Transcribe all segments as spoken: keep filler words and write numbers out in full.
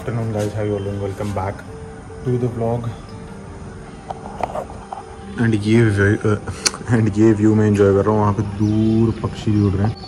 afternoon guys, how you all doing? Welcome back to the vlog. And ये and ये view मैं enjoy कर रहा हूँ। वहाँ पे दूर पक्षी उड़ रहे हैं।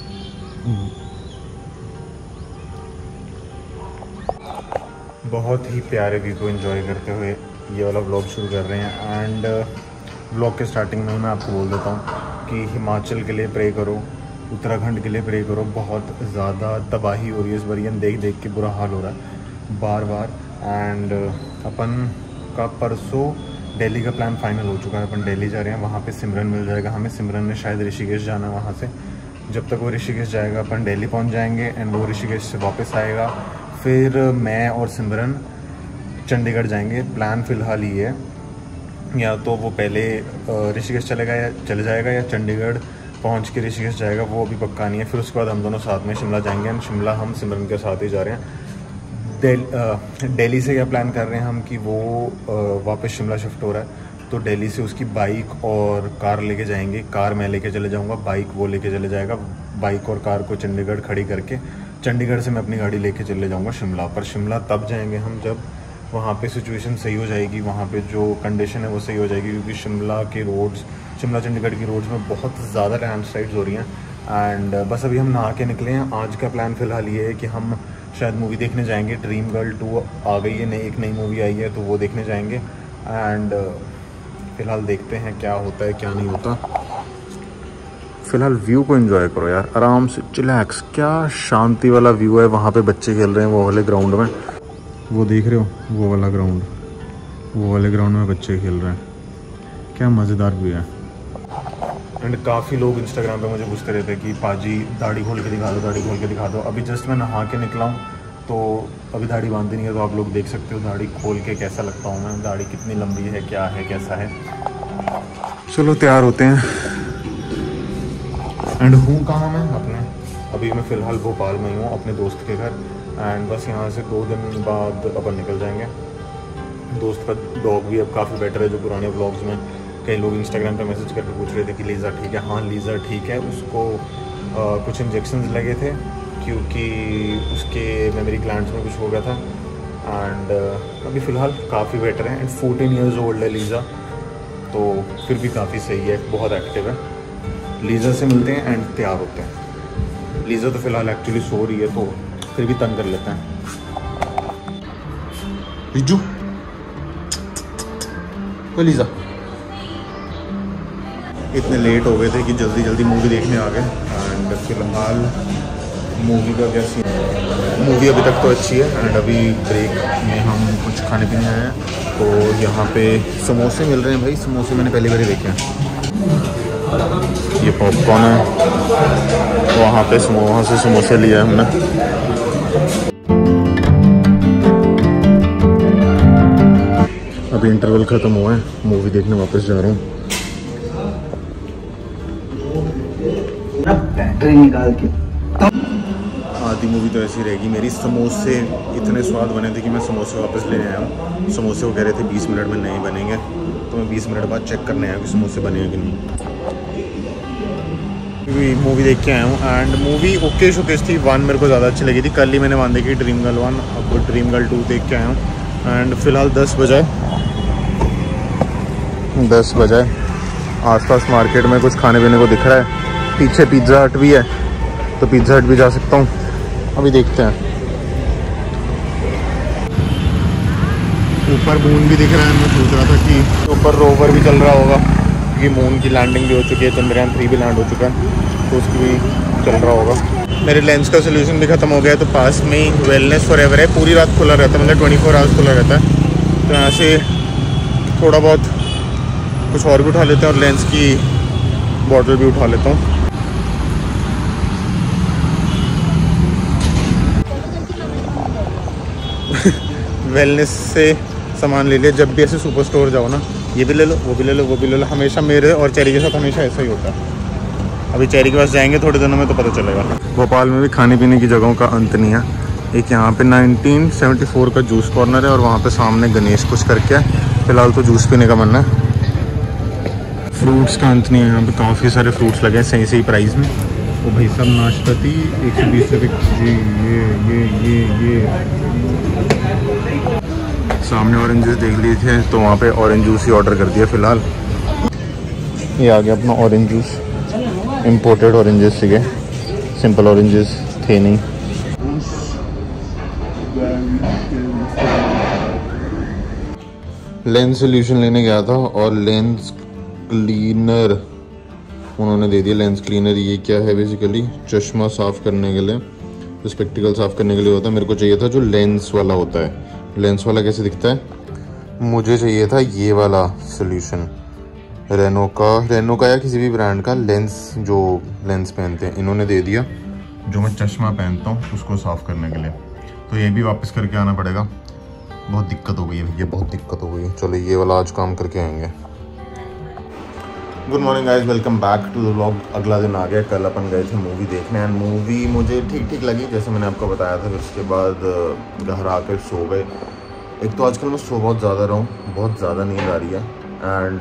बहुत ही प्यारे व्यू को एंजॉय करते हुए ये वाला व्लॉग शुरू कर रहे हैं। एंड व्लॉग के स्टार्टिंग में मैं आपको बोल देता हूँ कि हिमाचल के लिए प्रे करो, उत्तराखंड के लिए प्रे करो। बहुत ज़्यादा तबाही हो रही है इस बार, देख देख के बुरा हाल हो रहा है बार बार। एंड अपन का परसों दिल्ली का प्लान फाइनल हो चुका है। अपन दिल्ली जा रहे हैं, वहाँ पे सिमरन मिल जाएगा हमें। सिमरन ने शायद ऋषिकेश जाना है, वहाँ से जब तक वो ऋषिकेश जाएगा अपन दिल्ली पहुँच जाएंगे। एंड वो ऋषिकेश से वापस आएगा, फिर मैं और सिमरन चंडीगढ़ जाएंगे। प्लान फ़िलहाल ये है, या तो वो पहले ऋषिकेश चलेगा या चले जाएगा, या चंडीगढ़ पहुंच के ऋषिकेश जाएगा, वो अभी पक्का नहीं है। फिर उसके बाद हम दोनों साथ में शिमला जाएंगे। एंड शिमला हम सिमरन के साथ ही जा रहे हैं। दिल्ली से क्या प्लान कर रहे हैं हम कि वो वापस शिमला शिफ्ट हो रहा है, तो दिल्ली से उसकी बाइक और कार लेके जाएंगे। कार मैं लेके चले जाऊंगा, बाइक वो लेके चले जाएगा। बाइक और कार को चंडीगढ़ खड़ी करके चंडीगढ़ से मैं अपनी गाड़ी लेके चले जाऊंगा शिमला। पर शिमला तब जाएंगे हम जब वहाँ पे सिचुएशन सही हो जाएगी, वहाँ पे जो कंडीशन है वो सही हो जाएगी। क्योंकि शिमला के रोड्स, शिमला चंडीगढ़ की रोड्स में बहुत ज़्यादा लैंडस्लाइड्स हो रही हैं। एंड बस अभी हम नहा के निकले हैं। आज का प्लान फ़िलहाल ये है कि हम शायद मूवी देखने जाएंगे। ड्रीम गर्ल टू आ गई है, नई एक नई मूवी आई है, तो वो देखने जाएंगे। एंड फ़िलहाल देखते हैं क्या होता है क्या नहीं होता। फ़िलहाल व्यू को एंजॉय करो यार, आराम से चिलैक्स। क्या शांति वाला व्यू है। वहाँ पे बच्चे खेल रहे हैं वो वाले ग्राउंड में, वो देख रहे हो वो वाला ग्राउंड, वो वाले ग्राउंड में बच्चे खेल रहे हैं। क्या मज़ेदार व्यू है। एंड काफ़ी लोग इंस्टाग्राम पे मुझे पूछते रहते हैं कि पाजी दाढ़ी खोल के दिखा दो, दाढ़ी खोल के दिखा दो। अभी जस्ट मैं नहा के निकला हूँ, तो अभी दाढ़ी बांधी नहीं है, तो आप लोग देख सकते हो दाढ़ी खोल के कैसा लगता हूँ मैं। दाढ़ी कितनी लंबी है, क्या है, कैसा है। चलो तैयार होते हैं। एंड हूँ कहाँ मैं अपने, अभी मैं फ़िलहाल भोपाल में ही हूँ अपने दोस्त के घर। एंड बस यहाँ से दो दिन बाद अपन निकल जाएंगे। दोस्त का डॉग भी अब काफ़ी बेटर है। जो पुराने व्लॉग्स में कई लोग इंस्टाग्राम पे मैसेज करके पूछ रहे थे कि लीज़ा ठीक है। हाँ लीज़ा ठीक है। उसको आ, कुछ इंजेक्शंस लगे थे क्योंकि उसके मेमोरी ग्लैंड्स में कुछ हो गया था। एंड अभी फ़िलहाल काफ़ी बेटर है। एंड फोर्टीन ईयर्स ओल्ड है लीज़ा, तो फिर भी काफ़ी सही है, बहुत एक्टिव है। लीज़ा से मिलते हैं एंड तैयार होते हैं। लीज़ा तो फ़िलहाल एक्चुअली सो रही है, तो फिर भी तंग कर लेते हैं। रिजू तो लीज़ा इतने लेट हो गए थे कि जल्दी जल्दी मूवी देखने आ गए। एंड फिलहाल मूवी का क्या सीन, मूवी अभी तक तो अच्छी है। एंड अभी ब्रेक में हम कुछ खाने पीने आए हैं, तो यहाँ पे समोसे मिल रहे हैं भाई। समोसे मैंने पहली बार ही देखे हैं। ये पॉपकॉर्न है, वहाँ पे वहाँ से समोसे लिया है हमने। अभी इंटरवल ख़त्म हुआ है, मूवी देखने वापस जा रहा हूँ। बैटरी निकाल के आधी मूवी तो ऐसी रहेगी मेरी। समोसे इतने स्वाद बने थे कि मैं समोसे वापस लेने आया हूँ। समोसे वो कह रहे थे बीस मिनट में नहीं बनेंगे, तो मैं बीस मिनट बाद चेक करने आया कि समोसे बने हैं कि नहीं। मूवी देख के आया हूँ। एंड मूवी ओके शोकेश थी। वन मेरे को ज़्यादा अच्छी लगी थी। कल ही मैंने वन देखी ड्रीम गर्ल वन, अब ड्रीम गर्ल टू देख के आया हूँ। एंड फिलहाल दस बजे दस बजे आसपास मार्केट में कुछ खाने पीने को दिख रहा है। पीछे पिज़्ज़ा हट भी है, तो पिज़्ज़ा हट भी जा सकता हूँ। अभी देखते हैं। ऊपर मून भी दिख रहा है। मैं सोच रहा था कि ऊपर रोवर भी चल रहा होगा, क्योंकि मून की लैंडिंग भी हो चुकी है। चंद्रयान थ्री भी लैंड हो चुका है, तो उसकी भी चल रहा होगा। मेरे लेंस का सोल्यूशन भी ख़त्म हो गया है, तो पास में ही वेलनेस फॉरएवर है। पूरी रात खुला रहता है, मतलब ट्वेंटी फोर आवर्स खुला रहता है। तो यहाँ से थोड़ा बहुत कुछ और भी उठा लेते हैं, और लेंस की बॉटल भी उठा लेता हूँ। वेलनेस से सामान ले लिया। जब भी ऐसे सुपर स्टोर जाओ ना, ये भी ले लो, वो भी ले लो, वो भी ले लो। हमेशा मेरे और चेरी के साथ हमेशा ऐसा ही होता है। अभी चेरी के पास जाएंगे थोड़े दिनों में, तो पता चलेगा। भोपाल में भी खाने पीने की जगहों का अंत नहीं है। एक यहाँ पे नाइनटीन सेवेंटी फोर का जूस कॉर्नर है, और वहाँ पे सामने गणेश कुछ करके है। फिलहाल तो जूस पीने का मन है। फ्रूट्स का अंत नहीं है। यहाँ पे काफ़ी सारे फ्रूट्स लगे हैं सही सही प्राइस में। वो भाई साहब नाशपाती एक सौ बीस रुपये जी। ये ये ये ये सामने ऑरेंज जूस देख लिए थे तो वहाँ पे ऑरेंज जूस ही ऑर्डर कर दिया फ़िलहाल। ये आ गया अपना ऑरेंज जूस, इम्पोर्टेड ऑरेंजेस थे, सिंपल ऑरेंजेस थे नहीं। लेंस सोल्यूशन लेने गया था और लेंस क्लीनर उन्होंने दे दिया। लेंस क्लीनर ये क्या है? बेसिकली चश्मा साफ़ करने के लिए, जो स्पेक्टिकल साफ़ करने के लिए होता है। मेरे को चाहिए था जो लेंस वाला होता है। लेंस वाला कैसे दिखता है? मुझे चाहिए था ये वाला सोल्यूशन, रेनो का रेनो का या किसी भी ब्रांड का लेंस, जो लेंस पहनते हैं। इन्होंने दे दिया जो मैं चश्मा पहनता हूँ उसको साफ़ करने के लिए। तो ये भी वापस करके आना पड़ेगा। बहुत दिक्कत हो गई है, ये बहुत दिक्कत हो गई है। चलो ये वाला आज काम करके आएंगे। Good morning guys, welcome back to the vlog. अगला दिन आ गया। कल अपन गए थे मूवी देखने एंड मूवी मुझे ठीक ठीक लगी, जैसे मैंने आपको बताया था। फिर उसके बाद घर आकर सो गए। एक तो आजकल मैं सो बहुत ज़्यादा रहा हूँ, बहुत ज़्यादा नींद आ रही है। एंड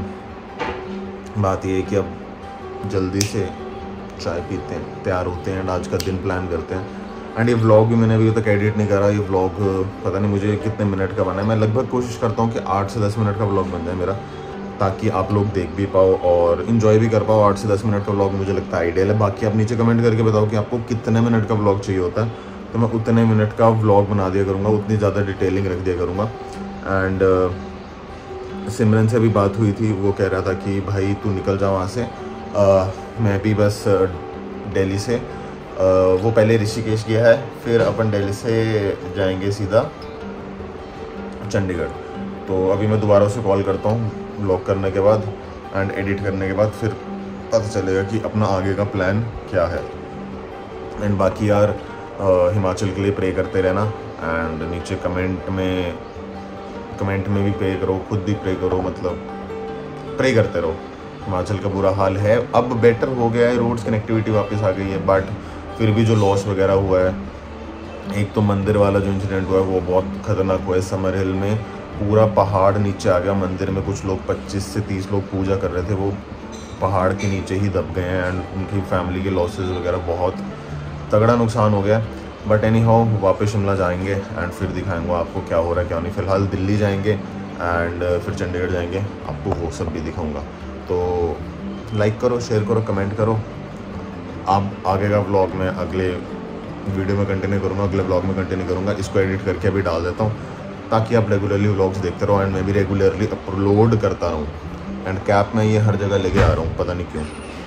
uh, बात ये है कि अब जल्दी से चाय पीते हैं, तैयार होते हैं एंड आज का दिन प्लान करते हैं। एंड ये व्लॉग भी मैंने अभी तक एडिट नहीं करा। ये व्लॉग पता नहीं मुझे कितने मिनट का बना है। मैं लगभग कोशिश करता हूँ कि आठ से दस मिनट का व्लॉग बन जाए मेरा, ताकि आप लोग देख भी पाओ और इन्जॉय भी कर पाओ। आठ से दस मिनट का व्लॉग मुझे लगता है आइडियल है। बाकी आप नीचे कमेंट करके बताओ कि आपको कितने मिनट का व्लॉग चाहिए होता है, तो मैं उतने मिनट का व्लॉग बना दिया करूँगा, उतनी ज़्यादा डिटेलिंग रख दिया करूँगा। एंड uh, सिमरन से भी बात हुई थी, वो कह रहा था कि भाई तू निकल जा वहाँ से। uh, मैं भी बस दिल्ली से uh, वो पहले ऋषिकेश गया है, फिर अपन दिल्ली से जाएंगे सीधा चंडीगढ़। तो अभी मैं दोबारा उसे कॉल करता हूँ व्लॉग करने के बाद एंड एडिट करने के बाद, फिर पता चलेगा कि अपना आगे का प्लान क्या है। एंड बाकी यार uh, हिमाचल के लिए प्रे करते रहना। एंड नीचे कमेंट में कमेंट में भी प्रे करो, खुद भी प्रे करो, मतलब प्रे करते रहो। हिमाचल का बुरा हाल है, अब बेटर हो गया है, रोड्स कनेक्टिविटी वापस आ गई है, बट फिर भी जो लॉस वगैरह हुआ है, एक तो मंदिर वाला जो इंसिडेंट हुआ है वो बहुत ख़तरनाक हुआ है। समर हिल में पूरा पहाड़ नीचे आ गया। मंदिर में कुछ लोग पच्चीस से तीस लोग पूजा कर रहे थे, वो पहाड़ के नीचे ही दब गए हैं एंड उनकी फैमिली के लॉसेस वगैरह बहुत तगड़ा नुकसान हो गया। बट एनी हाउ वापस शिमला जाएंगे एंड फिर दिखाएंगे आपको क्या हो रहा है क्या नहीं। फ़िलहाल दिल्ली जाएंगे एंड फिर चंडीगढ़ जाएंगे, आपको वो सब भी दिखाऊंगा। तो लाइक करो, शेयर करो, कमेंट करो। आप आगे का व्लॉग में अगले वीडियो में कंटिन्यू करूँगा, अगले व्लॉग में कंटिन्यू करूँगा। इसको एडिट करके अभी डाल देता हूँ ताकि आप रेगुलरली व्लॉग्स देखते रहो एंड मैं भी रेगुलरली अपलोड करता रहूँ। एंड कैप में ये हर जगह लेके आ रहा हूँ, पता नहीं क्यों।